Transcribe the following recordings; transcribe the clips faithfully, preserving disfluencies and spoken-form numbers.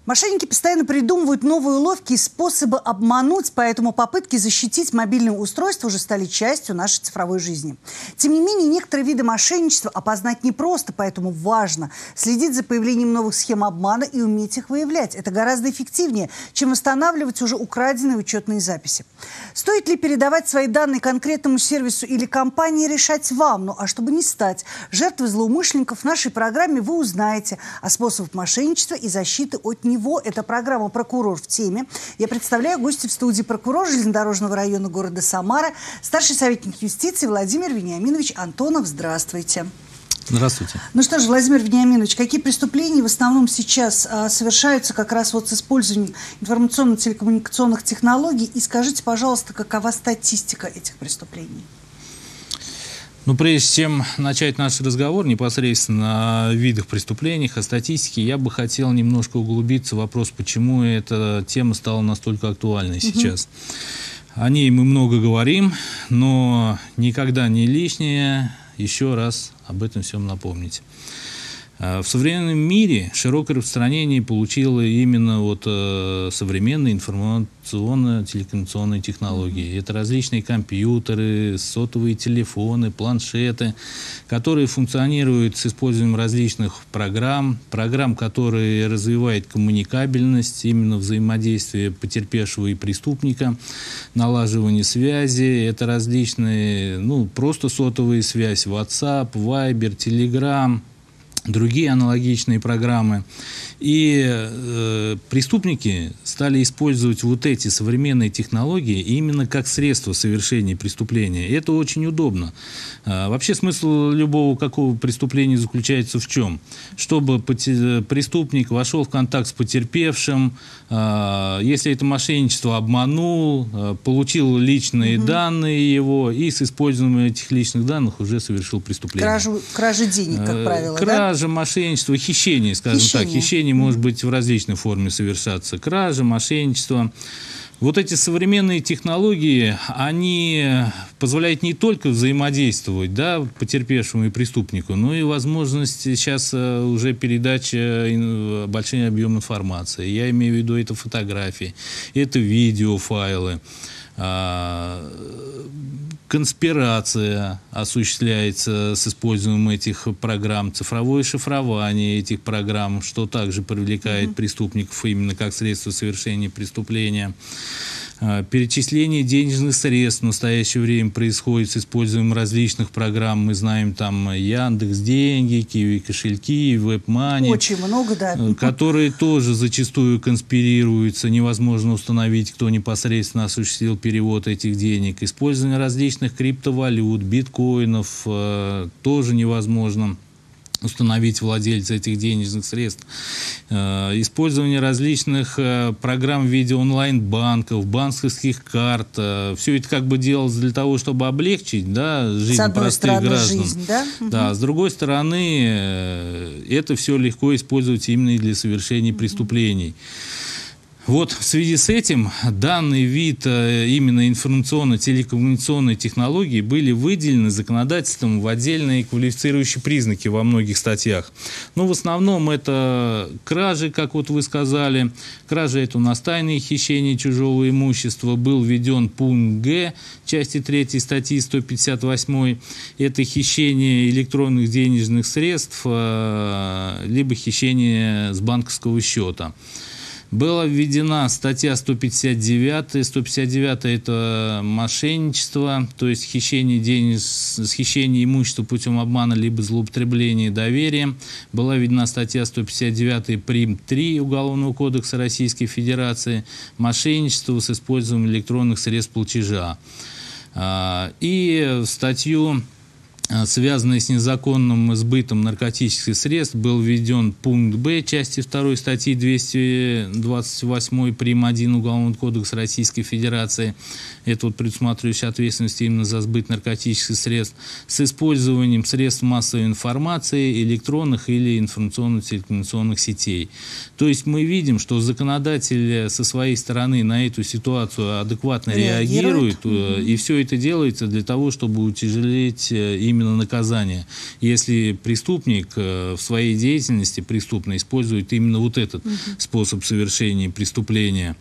Мошенники постоянно придумывают новые уловки и способы обмануть, поэтому попытки защитить мобильные устройства уже стали частью нашей цифровой жизни. Тем не менее, некоторые виды мошенничества опознать непросто, поэтому важно следить за появлением новых схем обмана и уметь их выявлять. Это гораздо эффективнее, чем восстанавливать уже украденные учетные записи. Стоит ли передавать свои данные конкретному сервису или компании, решать вам. Ну а чтобы не стать жертвой злоумышленников, в нашей программе вы узнаете о способах мошенничества и защиты от него. Это программа «Прокурор в теме». Я представляю гостя в студии прокурор железнодорожного района города Самара, старший советник юстиции Владимир Вениаминович Антонов. Здравствуйте. Здравствуйте. Ну что ж, Владимир Вениаминович, какие преступления в основном сейчас а, совершаются как раз вот с использованием информационно-телекоммуникационных технологий? И скажите, пожалуйста, какова статистика этих преступлений? Ну, прежде чем начать наш разговор непосредственно о видах преступлений, о статистике, я бы хотел немножко углубиться в вопрос, почему эта тема стала настолько актуальной [S2] Угу. [S1] Сейчас. О ней мы много говорим, но никогда не лишнее еще раз об этом всем напомнить. В современном мире широкое распространение получила именно вот, э, современные информационно-телекоммуникационные технологии. Это различные компьютеры, сотовые телефоны, планшеты, которые функционируют с использованием различных программ, программ, которые развивают коммуникабельность, именно взаимодействие потерпевшего и преступника, налаживание связи. Это различные, ну, просто сотовые связи, WhatsApp, Viber, Telegram, другие аналогичные программы. И э, преступники стали использовать вот эти современные технологии именно как средство совершения преступления. И это очень удобно. А, вообще смысл любого какого преступления заключается в чем? Чтобы преступник вошел в контакт с потерпевшим, а, если это мошенничество, обманул, а, получил личные угу. данные его и с использованием этих личных данных уже совершил преступление. Кражу, кражи денег, как правило, Кража, да? мошенничество, хищение, скажем хищение. так. Хищение может быть в различной форме совершаться. Кража, мошенничество. Вот эти современные технологии, они позволяют не только взаимодействовать, да, потерпевшему и преступнику, но и возможность сейчас уже передачи больших объемов информации. Я имею в виду это фотографии, это видеофайлы. Конспирация осуществляется с использованием этих программ, цифровое шифрование этих программ, что также привлекает mm-hmm. преступников именно как средство совершения преступления. Перечисление денежных средств в настоящее время происходит с использованием различных программ. Мы знаем там Яндекс.Деньги, Киви кошельки, WebMoney. Очень много, да. Которые тоже зачастую конспирируются. Невозможно установить, кто непосредственно осуществил перевод этих денег. Использование различных криптовалют, биткоинов э, тоже невозможно установить владельца этих денежных средств. Э, использование различных э, программ в виде онлайн-банков, банковских карт. Э, все это как бы делалось для того, чтобы облегчить, да, жизнь простых стороны, граждан. Жизнь, да? Да, угу. С другой стороны, э, это все легко использовать именно для совершения угу. преступлений. Вот в связи с этим данный вид именно информационно-телекоммуникационной технологии были выделены законодательством в отдельные квалифицирующие признаки во многих статьях. Но в основном это кражи, как вот вы сказали. Кражи — это у нас тайное хищение чужого имущества. Был введен пункт Г части третьей статьи сто пятьдесят восьмой. Это хищение электронных денежных средств, либо хищение с банковского счета. Была введена статья сто пятьдесят девятая. сто пятьдесят девятая – это мошенничество, то есть хищение денег, хищение имущества путем обмана либо злоупотребления доверием. Была введена статья сто пятьдесят девятая прим. три Уголовного кодекса Российской Федерации – мошенничество с использованием электронных средств платежа. И в статью, связанный с незаконным сбытом наркотических средств, был введен пункт Б части второй статьи двести двадцать восемь прим. один Уголовного кодекса Российской Федерации. Это вот предусматривающая ответственность именно за сбыт наркотических средств с использованием средств массовой информации, электронных или информационно-телекоммуникационных сетей. То есть мы видим, что законодатель со своей стороны на эту ситуацию адекватно реагирует, реагирует и все это делается для того, чтобы утяжелить именно именно наказание, если преступник в своей деятельности преступно использует именно вот этот угу. способ совершения преступления.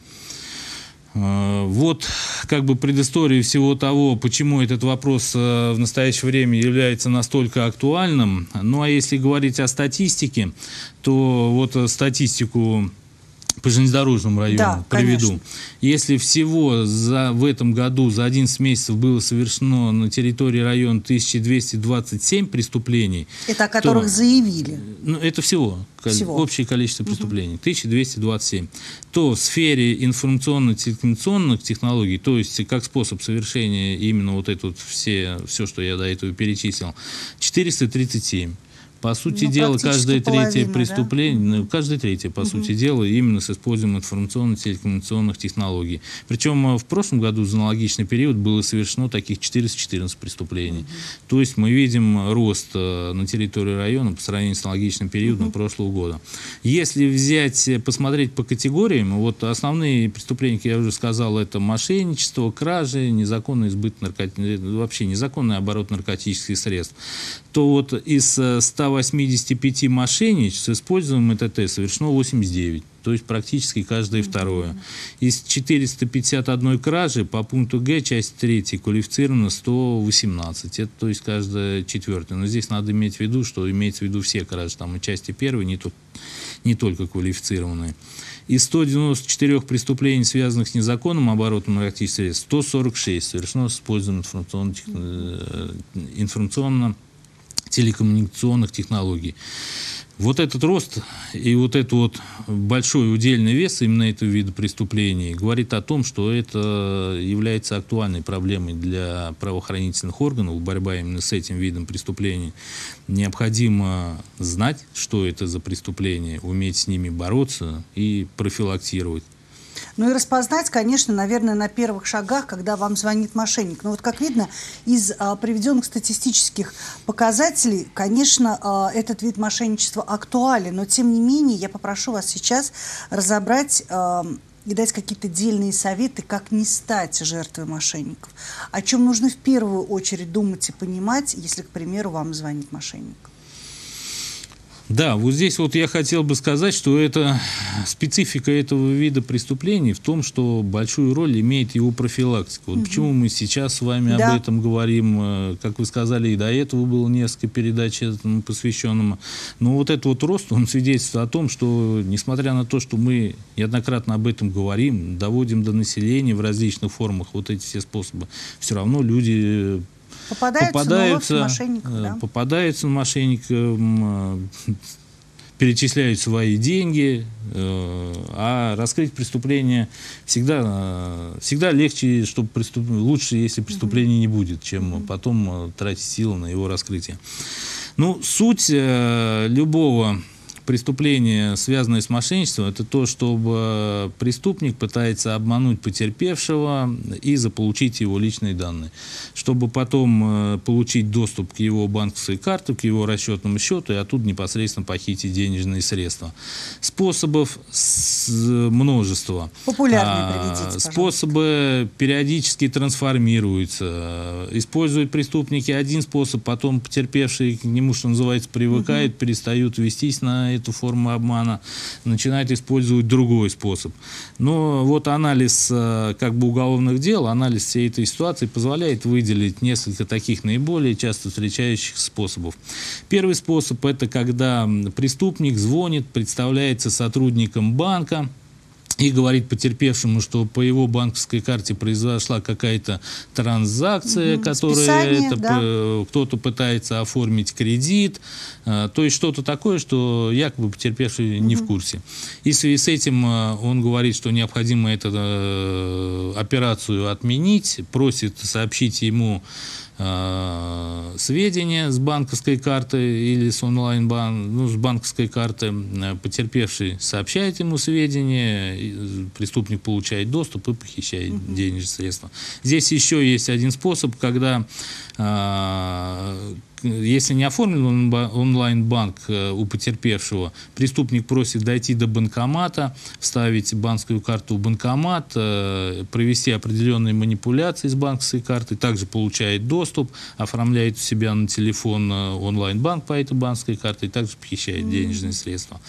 Вот как бы предыстория всего того, почему этот вопрос в настоящее время является настолько актуальным. Ну а если говорить о статистике, то вот статистику по железнодорожному району да, приведу. Конечно. Если всего за, в этом году за одиннадцать месяцев было совершено на территории района тысяча двести двадцать семь преступлений. Это о которых то, заявили? Ну, это всего, всего. Общее количество преступлений. Угу. тысяча двести двадцать семь. То в сфере информационно-телекоммуникационных технологий, то есть как способ совершения именно вот это вот все, все, что я до этого перечислил, четыреста тридцать семь. По сути ну, дела, каждое третье преступление, да? каждое третье, по угу. сути дела, именно с использованием информационно-телекоммуникационных технологий. Причем в прошлом году за аналогичный период было совершено таких четыреста четырнадцать преступлений. Угу. То есть мы видим рост на территории района по сравнению с аналогичным периодом угу. прошлого года. Если взять, посмотреть по категориям, вот основные преступления, как я уже сказал, это мошенничество, кражи, незаконный избыт наркотических, вообще незаконный оборот наркотических средств, то вот из ста восьмидесяти пяти мошенничеств с использованием ИТТ совершено восемьдесят девять, то есть практически каждое второе. Из четырёхсот пятидесяти одной кражи по пункту Г, часть третья, квалифицировано сто восемнадцать, это то есть каждая четвертая. Но здесь надо иметь в виду, что имеется в виду все кражи, там и части первой, не, то, не только квалифицированные. Из ста девяноста четырёх преступлений, связанных с незаконным оборотом наркотических средств, сто сорок шесть совершено с использованием информационно телекоммуникационных технологий. Вот этот рост и вот этот вот большой удельный вес именно этого вида преступлений говорит о том, что это является актуальной проблемой для правоохранительных органов, борьба именно с этим видом преступлений. Необходимо знать, что это за преступления, уметь с ними бороться и профилактировать. Ну и распознать, конечно, наверное, на первых шагах, когда вам звонит мошенник. Но вот как видно из а, приведенных статистических показателей, конечно, а, этот вид мошенничества актуален. Но тем не менее я попрошу вас сейчас разобрать а, и дать какие-то дельные советы, как не стать жертвой мошенников. О чем нужно в первую очередь думать и понимать, если, к примеру, вам звонит мошенник. Да, вот здесь вот я хотел бы сказать, что это специфика этого вида преступлений в том, что большую роль имеет его профилактика. Вот угу. почему мы сейчас с вами да. об этом говорим, как вы сказали, и до этого было несколько передач этому посвященному. Но вот этот вот рост, он свидетельствует о том, что, несмотря на то, что мы неоднократно об этом говорим, доводим до населения в различных формах вот эти все способы, все равно люди... Попадаются, попадаются на мошенников, да? попадаются на мошенников, перечисляют свои деньги, а раскрыть преступление всегда, всегда легче, чтобы преступ... лучше, если преступления угу. не будет, чем угу. потом тратить силы на его раскрытие. Ну, суть любого преступление, связанное с мошенничеством, это то, чтобы преступник пытается обмануть потерпевшего и заполучить его личные данные, чтобы потом получить доступ к его банковской карте, к его расчетному счету и оттуда непосредственно похитить денежные средства. Способов множество. Популярные приведите, пожалуйста. Способы периодически трансформируются. Используют преступники один способ, потом потерпевшие к нему, что называется, привыкают, угу. перестают вестись на эту форму обмана, начинает использовать другой способ. Но вот анализ как бы уголовных дел, анализ всей этой ситуации позволяет выделить несколько таких наиболее часто встречающихся способов. Первый способ – это когда преступник звонит, представляется сотрудником банка и говорит потерпевшему, что по его банковской карте произошла какая-то транзакция, угу, которая да. кто-то пытается оформить кредит, то есть что-то такое, что якобы потерпевший угу. не в курсе. И в связи с этим он говорит, что необходимо эту операцию отменить, просит сообщить ему сведения с банковской карты или с онлайн-банк, ну, с банковской карты. Потерпевший сообщает ему сведения, преступник получает доступ и похищает uh-huh. денежные средства. Здесь еще есть один способ, когда э, если не оформлен онлайн-банк у потерпевшего, преступник просит дойти до банкомата, вставить банковскую карту в банкомат, провести определенные манипуляции с банковской картой, также получает доступ, оформляет у себя на телефон онлайн-банк по этой банковской карте и также похищает mm-hmm. денежные средства.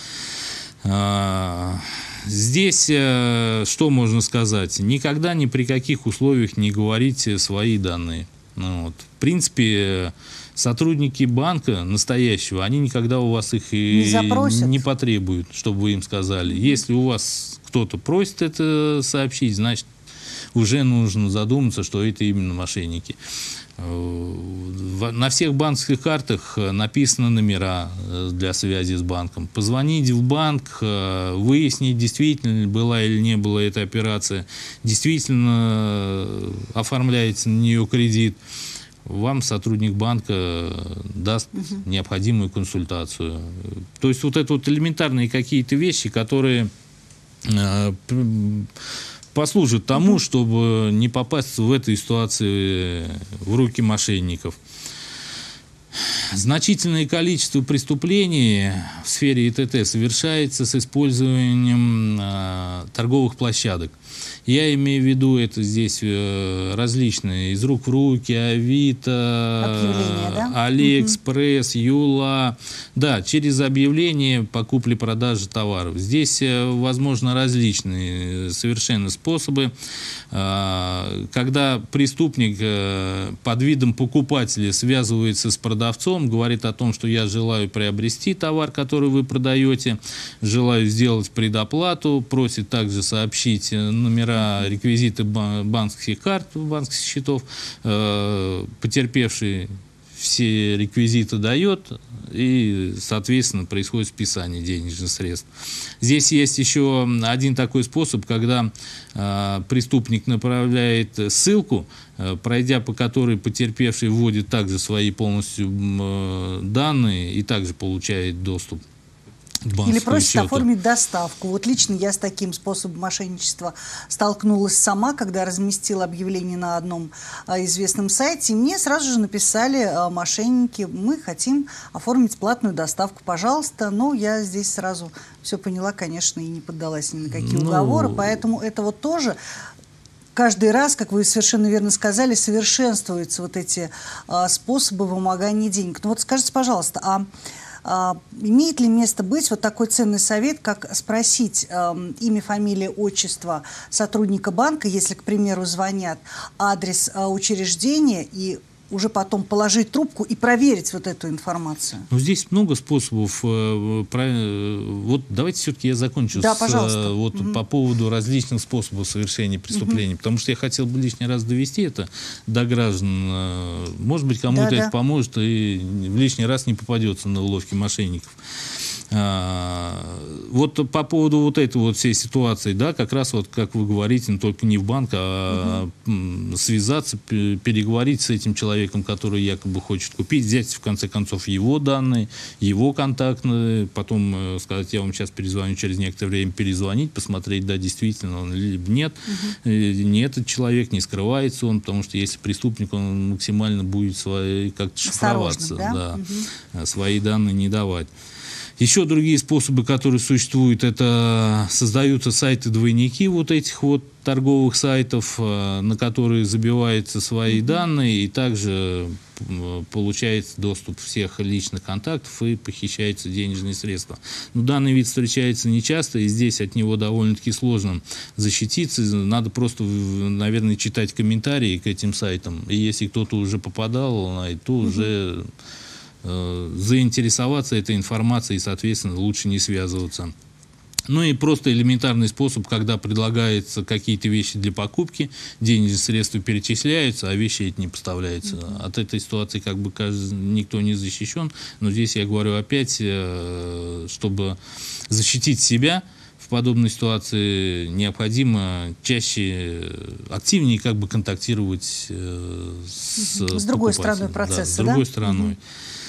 Здесь что можно сказать? Никогда ни при каких условиях не говорите свои данные. Ну, вот. В принципе, сотрудники банка настоящего, они никогда у вас их и не, не потребуют, чтобы вы им сказали. Если у вас кто-то просит это сообщить, значит, уже нужно задуматься, что это именно мошенники. На всех банковских картах написаны номера для связи с банком. Позвонить в банк, выяснить, действительно была или не была эта операция, действительно оформляется на нее кредит. Вам сотрудник банка даст угу. необходимую консультацию. То есть вот это вот элементарные какие-то вещи, которые послужит тому, mm-hmm. чтобы не попасть в этой ситуации в руки мошенников. Значительное количество преступлений в сфере ИТТ совершается с использованием э, торговых площадок. Я имею в виду это здесь э, различные из рук в руки, Авито, да? Алиэкспресс, угу. Юла. Да, через объявление по купле-продаже товаров. Здесь э, возможно различные совершенно способы. Э, когда преступник э, под видом покупателя связывается с продавцом, говорит о том, что я желаю приобрести товар, который вы продаете, желаю сделать предоплату, просит также сообщить номера, реквизиты банковских карт, банковских счетов, э, потерпевший все реквизиты дает, и, соответственно, происходит списание денежных средств. Здесь есть еще один такой способ, когда э, преступник направляет ссылку, э, пройдя по которой потерпевший вводит также свои полностью э, данные и также получает доступ. Или просит счету. Оформить доставку. Вот лично я с таким способом мошенничества столкнулась сама, когда разместила объявление на одном а, известном сайте. И мне сразу же написали а, мошенники: мы хотим оформить платную доставку, пожалуйста. Но я здесь сразу все поняла, конечно, и не поддалась ни на какие ну... уговоры. Поэтому это вот тоже... Каждый раз, как вы совершенно верно сказали, совершенствуются вот эти а, способы вымогания денег. Ну вот скажите, пожалуйста, а... А, имеет ли место быть вот такой ценный совет, как спросить э, имя, фамилия, отчество сотрудника банка, если, к примеру, звонят, адрес э, учреждения, и уже потом положить трубку и проверить вот эту информацию? Ну, здесь много способов. Э, про, вот давайте все-таки я закончу да, с, пожалуйста. Вот, угу. по поводу различных способов совершения преступлений, угу. потому что я хотел бы лишний раз довести это до граждан. Может быть, кому-то да, это да. поможет и в лишний раз не попадется на уловки мошенников. А, вот по поводу вот этой вот всей ситуации, да, как раз вот, как вы говорите, только не в банк, а угу. связаться, переговорить с этим человеком, который якобы хочет купить, взять, в конце концов, его данные, его контактные, потом сказать: я вам сейчас перезвоню, через некоторое время перезвонить, посмотреть, да, действительно он либо нет, угу. не этот человек, не скрывается он, потому что если преступник, он максимально будет свои, как-то шифроваться, да? Да, угу. свои данные не давать. Еще другие способы, которые существуют, это создаются сайты-двойники вот этих вот торговых сайтов, на которые забиваются свои mm-hmm. данные, и также получается доступ всех личных контактов и похищаются денежные средства. Но данный вид встречается нечасто, и здесь от него довольно-таки сложно защититься. Надо просто, наверное, читать комментарии к этим сайтам. И если кто-то уже попадал на это, то mm-hmm. уже... заинтересоваться этой информацией и, соответственно, лучше не связываться. Ну и просто элементарный способ, когда предлагаются какие-то вещи для покупки, денежные средства перечисляются, а вещи эти не поставляются. Mm-hmm. От этой ситуации как бы никто не защищен, но здесь я говорю опять, чтобы защитить себя в подобной ситуации, необходимо чаще, активнее как бы контактировать с, с другой стороной процесса, да? С другой да? стороной.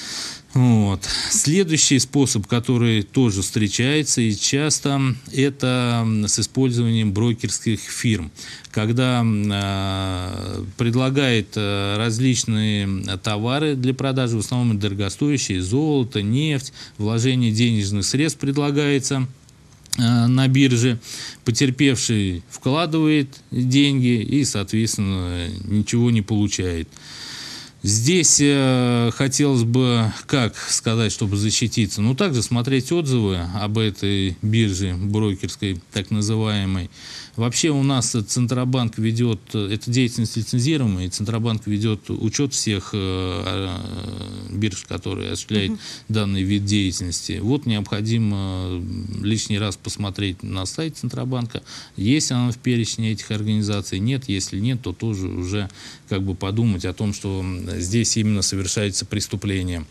Вот. Следующий способ, который тоже встречается и часто, это с использованием брокерских фирм, когда э, предлагает э, различные товары для продажи, в основном дорогостоящие, золото, нефть, вложение денежных средств предлагается э, на бирже. Потерпевший вкладывает деньги и, соответственно, ничего не получает. Здесь э, хотелось бы, как сказать, чтобы защититься, ну, также смотреть отзывы об этой бирже брокерской, так называемой. Вообще у нас Центробанк ведет, эта деятельность лицензируемая, и Центробанк ведет учет всех э, бирж, которые осуществляют uh-huh. данный вид деятельности. Вот необходимо лишний раз посмотреть на сайт Центробанка, есть она в перечне этих организаций, нет, если нет, то тоже уже как бы подумать о том, что здесь именно совершается преступление.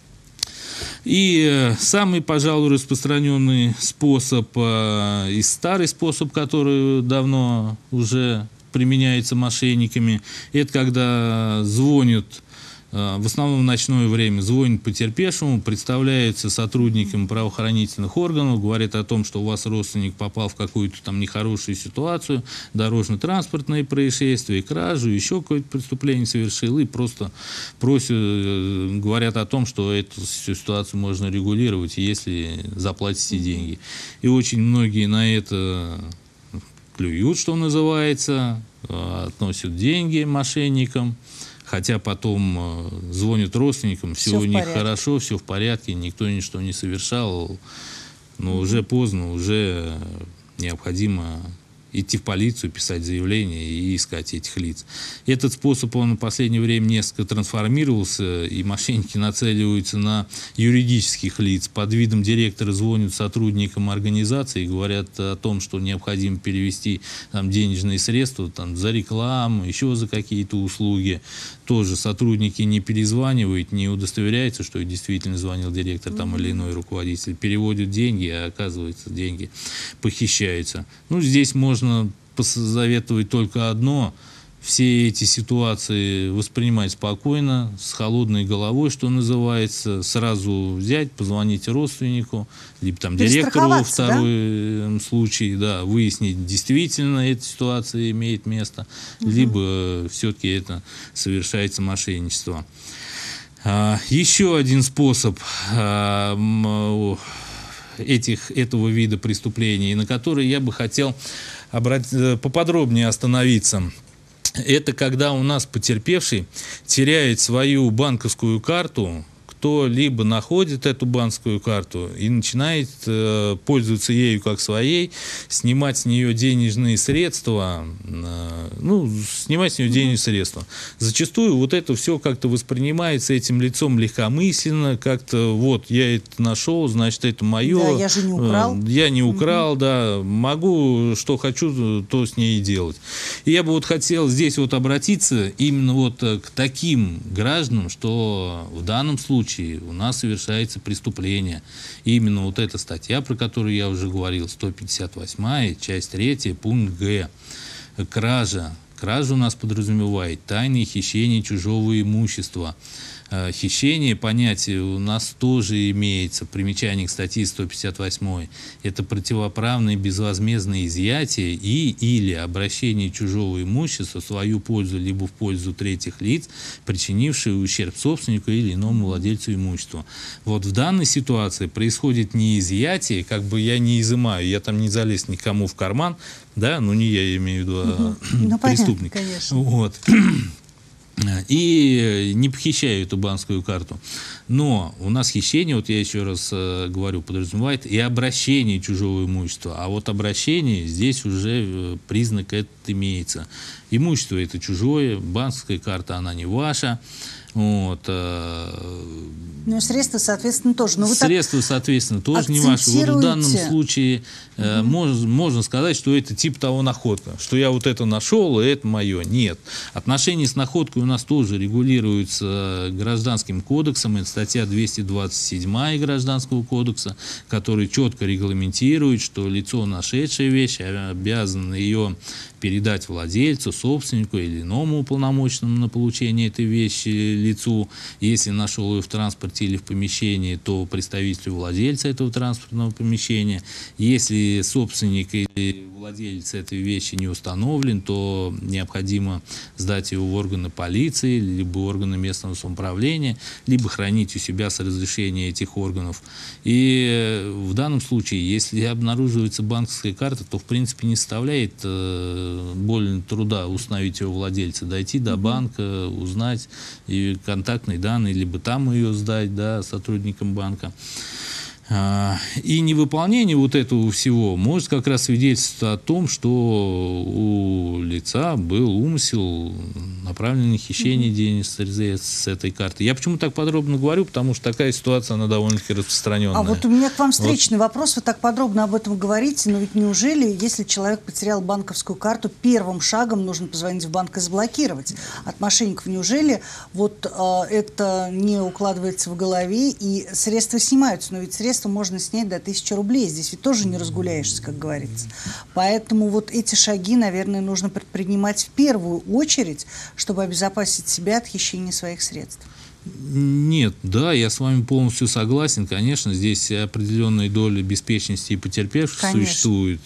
И самый, пожалуй, распространенный способ, и старый способ, который давно уже применяется мошенниками, это когда звонят, в основном в ночное время, звонят потерпевшему, представляются сотрудникам правоохранительных органов, говорят о том, что у вас родственник попал в какую-то там нехорошую ситуацию, дорожно-транспортные происшествия, кражу, еще какое-то преступление совершил, и просто просят, говорят о том, что эту ситуацию можно регулировать, если заплатите деньги. И очень многие на это клюют, что называется, относят деньги мошенникам. Хотя потом э, звонят родственникам, все, все у них порядке. Хорошо, все в порядке, никто ничто не совершал, но mm-hmm. уже поздно, уже необходимо идти в полицию, писать заявление и искать этих лиц. Этот способ, он в последнее время несколько трансформировался, и мошенники нацеливаются на юридических лиц. Под видом директора звонят сотрудникам организации и говорят о том, что необходимо перевести там денежные средства там, за рекламу, еще за какие-то услуги. Тоже сотрудники не перезванивают, не удостоверяются, что действительно звонил директор там, или иной руководитель. Переводят деньги, а оказывается, деньги похищаются. Ну, здесь можно Можно посоветовать только одно: все эти ситуации воспринимать спокойно, с холодной головой, что называется, сразу взять, позвонить родственнику, либо там директору во втором да? случае, да, выяснить, действительно эта ситуация имеет место, угу. либо все-таки это совершается мошенничество. А, еще один способ а, этих, этого вида преступлений, на который я бы хотел обрат... поподробнее остановиться. Это когда у нас потерпевший теряет свою банковскую карту, кто-либо находит эту банковскую карту и начинает э, пользоваться ею как своей, снимать с нее денежные средства, э, ну, снимать с нее денежные средства. Зачастую вот это все как-то воспринимается этим лицом легкомысленно, как-то вот я это нашел, значит это мое. Да, я же не украл. Э, я не украл, угу. да, могу, что хочу, то с ней и делать. И я бы вот хотел здесь вот обратиться именно вот к таким гражданам, что в данном случае у нас совершается преступление. И именно вот эта статья, про которую я уже говорил, сто пятьдесят восьмая, часть третья, пункт Г. Кража. Кража у нас подразумевает тайное хищение чужого имущества. Хищение, понятие у нас тоже имеется, примечание к статье сто пятьдесят восьмой. Это противоправное безвозмездное изъятие и или обращение чужого имущества в свою пользу, либо в пользу третьих лиц, причинившие ущерб собственнику или иному владельцу имущества. Вот в данной ситуации происходит не изъятие, как бы я не изымаю, я там не залез никому в карман, да, ну не я имею в виду, а ну, преступник. Понятно, конечно. Вот. И не похищаю эту банковскую карту. Но у нас хищение, вот я еще раз э, говорю, подразумевает и обращение чужого имущества. А вот обращение, здесь уже э, признак этот имеется. Имущество это чужое, банковская карта она не ваша. Вот, э, ну, средства, соответственно, тоже. Но вы средства, соответственно, тоже не ваши. Вот в данном случае э, угу. можно, можно сказать, что это типа того находка, что я вот это нашел, и это мое. Нет. Отношения с находкой у нас тоже регулируются Гражданским кодексом. Это статья двести двадцать седьмая Гражданского кодекса, который четко регламентирует, что лицо, нашедшее вещь, обязано ее передать владельцу, собственнику или иному уполномоченному на получение этой вещи лицу, если нашел ее в транспорте или в помещении, то представителю владельца этого транспортного помещения. Если собственник или владелец этой вещи не установлен, то необходимо сдать его в органы полиции, либо органы местного самоуправления, либо хранить у себя с разрешения этих органов. И в данном случае, если обнаруживается банковская карта, то в принципе не составляет э, более труда установить его владельца, дойти до банка, узнать и контактные данные, либо там ее сдать, да, сотрудникам банка. И невыполнение вот этого всего может как раз свидетельствовать о том, что у лица был умысел, направленный на хищение mm-hmm. денег с, с этой карты. Я почему так подробно говорю, потому что такая ситуация, она довольно-таки распространенная. А вот у меня к вам встречный вот. вопрос. Вы так подробно об этом говорите, но ведь неужели, если человек потерял банковскую карту, первым шагом нужно позвонить в банк и заблокировать от мошенников? Неужели вот э, это не укладывается в голове и средства снимаются? Но ведь средства можно снять до тысячи рублей. Здесь ведь тоже не разгуляешься, как говорится. Поэтому вот эти шаги, наверное, нужно предпринимать в первую очередь, чтобы обезопасить себя от хищения своих средств. Нет, да, я с вами полностью согласен. Конечно, здесь определенная доля беспечности и потерпевших Конечно. существует.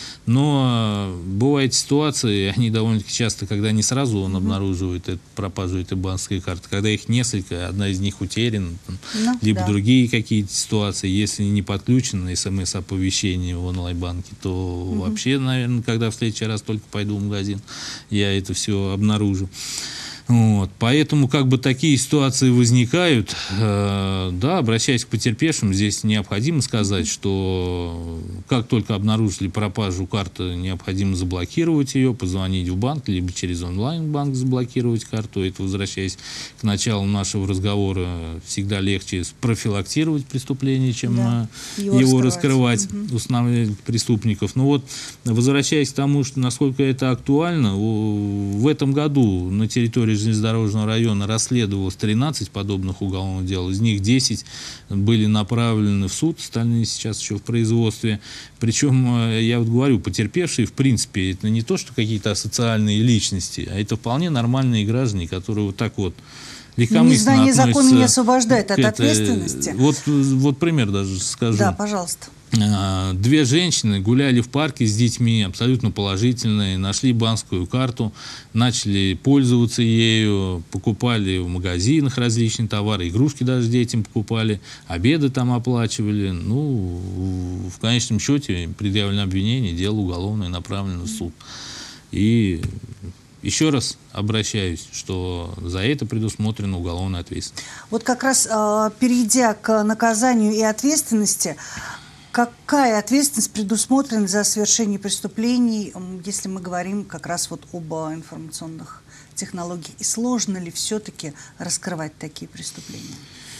Но бывают ситуации, они довольно-таки часто, когда не сразу он mm-hmm. обнаруживает эту пропажу этой банковской карты, когда их несколько, одна из них утеряна, ну, либо да. другие какие-то ситуации, если не подключено смс-оповещение в онлайн-банке, то mm-hmm. вообще, наверное, когда в следующий раз только пойду в магазин, я это все обнаружу. Вот, поэтому как бы такие ситуации возникают, э, да, обращаясь к потерпевшим, здесь необходимо сказать, что как только обнаружили пропажу карты, необходимо заблокировать ее, позвонить в банк, либо через онлайн-банк заблокировать карту. Это, возвращаясь к началу нашего разговора, всегда легче профилактировать преступление, чем да, его, его раскрывать, угу. устанавливать преступников. Но вот, возвращаясь к тому, что насколько это актуально, в этом году на территории железнодорожного района расследовалось тринадцать подобных уголовных дел, из них десять были направлены в суд, остальные сейчас еще в производстве. Причем, я вот говорю, потерпевшие, в принципе, это не то, что какие-то асоциальные личности, а это вполне нормальные граждане, которые вот так вот легкомысленно Незнание закона не освобождает от это, ответственности. Вот, вот пример даже скажу. Да, пожалуйста. Две женщины гуляли в парке с детьми, абсолютно положительные, нашли банковскую карту, начали пользоваться ею, покупали в магазинах различные товары, игрушки даже детям покупали, обеды там оплачивали. Ну, в конечном счете предъявлено обвинение, дело уголовное направлено в суд. И еще раз обращаюсь, что за это предусмотрена уголовная ответственность. Вот как раз перейдя к наказанию и ответственности, какая ответственность предусмотрена за совершение преступлений, если мы говорим как раз вот об информационных технологиях? И сложно ли все-таки раскрывать такие преступления?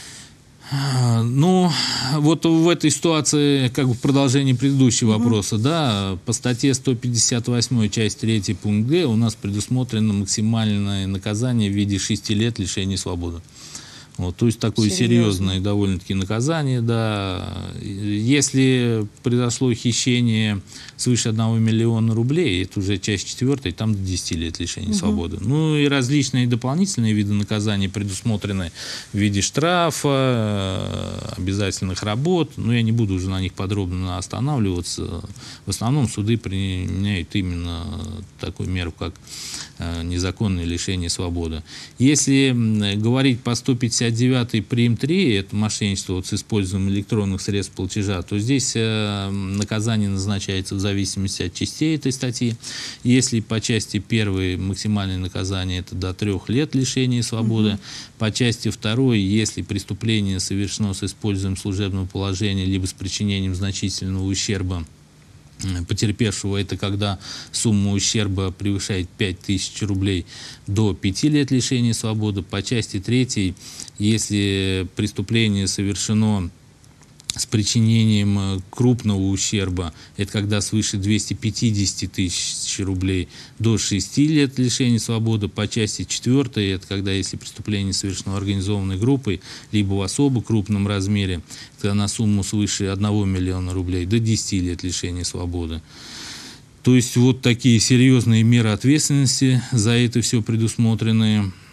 Ну, вот в этой ситуации, как бы в продолжении предыдущего угу. вопроса, да, по статье сто пятьдесят восемь, часть третья, пункт Г, у нас предусмотрено максимальное наказание в виде шести лет лишения свободы. Вот, то есть такое Серьезно? серьезное довольно-таки наказание, да. Если произошло хищение свыше одного миллиона рублей, это уже часть четвертая, там до десяти лет лишения угу. свободы. Ну и различные дополнительные виды наказаний предусмотрены в виде штрафа, обязательных работ. Но я не буду уже на них подробно останавливаться. В основном суды применяют именно такую меру, как незаконное лишение свободы. Если говорить по сто пятьдесят девятой прим. три, это мошенничество вот с использованием электронных средств платежа, то здесь э, наказание назначается в зависимости от частей этой статьи. Если по части первой максимальное наказание это до трех лет лишения свободы, mm-hmm. по части второй, если преступление совершено с использованием служебного положения либо с причинением значительного ущерба потерпевшего, это когда сумма ущерба превышает пять тысяч рублей, до пяти лет лишения свободы. По части третьей, если преступление совершено с причинением крупного ущерба, это когда свыше двухсот пятидесяти тысяч рублей, до шести лет лишения свободы. По части четвертой, это когда если преступление совершено организованной группой, либо в особо крупном размере, это на сумму свыше одного миллиона рублей, до десяти лет лишения свободы. То есть вот такие серьезные меры ответственности за это все предусмотрены.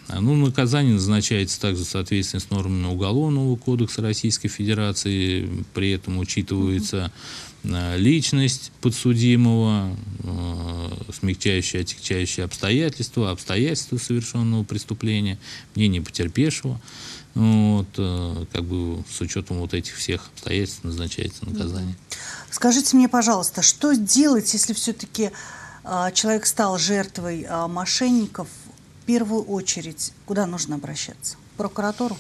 Ну, наказание назначается также в соответствии с нормами Уголовного кодекса Российской Федерации. При этом учитывается личность подсудимого, смягчающие, отягчающие обстоятельства, обстоятельства совершенного преступления, мнение потерпевшего. Вот, как бы с учетом вот этих всех обстоятельств назначается наказание. Скажите мне, пожалуйста, что делать, если все-таки а, человек стал жертвой а, мошенников? В первую очередь, куда нужно обращаться? В прокуратуру?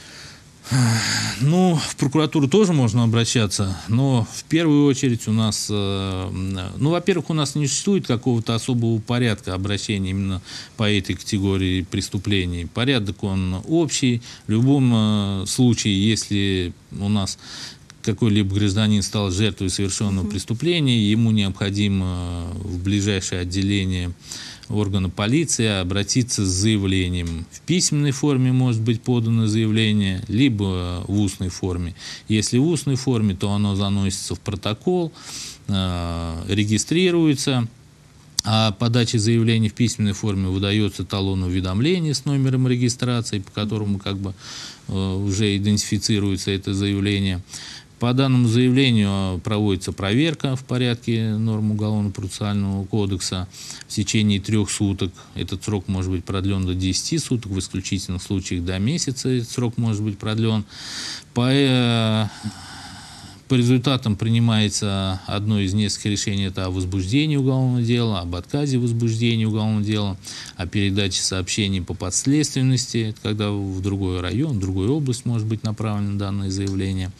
Ну, в прокуратуру тоже можно обращаться, но в первую очередь у нас, ну, во-первых, у нас не существует какого-то особого порядка обращения именно по этой категории преступлений. Порядок он общий. В любом случае, если у нас какой-либо гражданин стал жертвой совершенного uh-huh. преступления, ему необходимо в ближайшее отделение органа полиции обратиться с заявлением. В письменной форме может быть подано заявление, либо в устной форме. Если в устной форме, то оно заносится в протокол, э, регистрируется. А подаче заявления в письменной форме выдается талон уведомления с номером регистрации, по которому как бы э, уже идентифицируется это заявление. По данному заявлению проводится проверка в порядке норм Уголовно-процессуального кодекса в течение трех суток. Этот срок может быть продлен до десяти суток, в исключительных случаях до месяца этот срок может быть продлен. По, по результатам принимается одно из нескольких решений: это о возбуждении уголовного дела, об отказе возбуждения уголовного дела, о передаче сообщений по подследственности, это когда в другой район, в другую область может быть направлено данное заявление.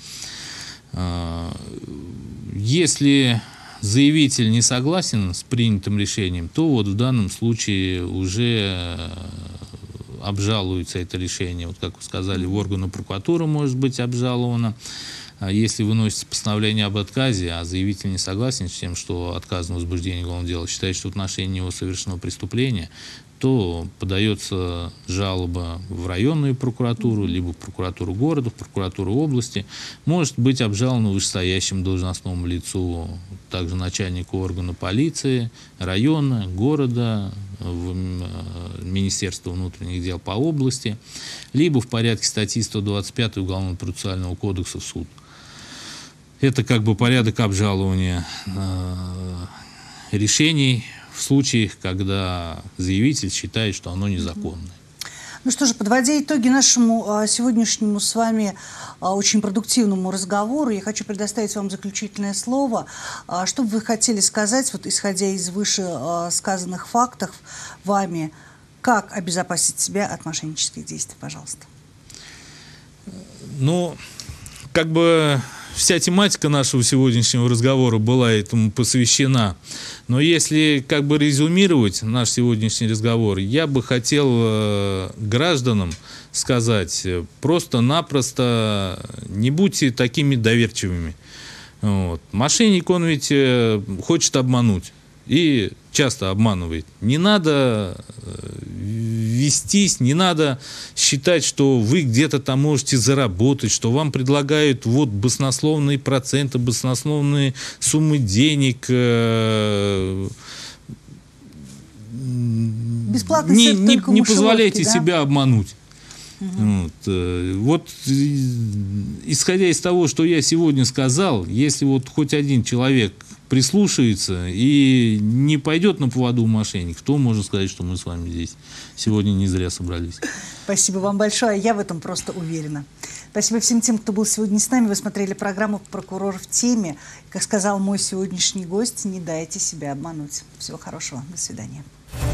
Если заявитель не согласен с принятым решением, то вот в данном случае уже обжалуется это решение. Вот как вы сказали, в органы прокуратуры может быть обжаловано. Если выносится постановление об отказе, а заявитель не согласен с тем, что отказано возбуждение уголовного дела, считает, что в отношении него совершено преступление, то подается жалоба в районную прокуратуру, либо в прокуратуру города, в прокуратуру области. Может быть обжаловано вышестоящему должностному лицу, также начальнику органа полиции, района, города, в Министерство внутренних дел по области, либо в порядке статьи сто двадцать пять Уголовно-процессуального кодекса в суд. Это как бы порядок обжалования э, решений в случаях, когда заявитель считает, что оно незаконное. Ну что же, подводя итоги нашему а, сегодняшнему с вами а, очень продуктивному разговору, я хочу предоставить вам заключительное слово. А, что бы вы хотели сказать, вот исходя из вышесказанных фактов вами, как обезопасить себя от мошеннических действий, пожалуйста? Ну, как бы вся тематика нашего сегодняшнего разговора была этому посвящена. Но если как бы резюмировать наш сегодняшний разговор, я бы хотел э, гражданам сказать: просто-напросто не будьте такими доверчивыми. Вот. Мошенник, он ведь э, хочет обмануть и часто обманывает. Не надо вестись, не надо считать, что вы где-то там можете заработать, что вам предлагают вот баснословные проценты, баснословные суммы денег. Бесплатный не, сыр, не, только не мышеловки, позволяйте да? себя обмануть. Угу. Вот, вот, исходя из того, что я сегодня сказал, если вот хоть один человек прислушается и не пойдет на поводу у мошенников, то можно сказать, что мы с вами здесь сегодня не зря собрались. Спасибо вам большое, я в этом просто уверена. Спасибо всем тем, кто был сегодня с нами. Вы смотрели программу «Прокурор в теме». Как сказал мой сегодняшний гость, не дайте себя обмануть. Всего хорошего, до свидания.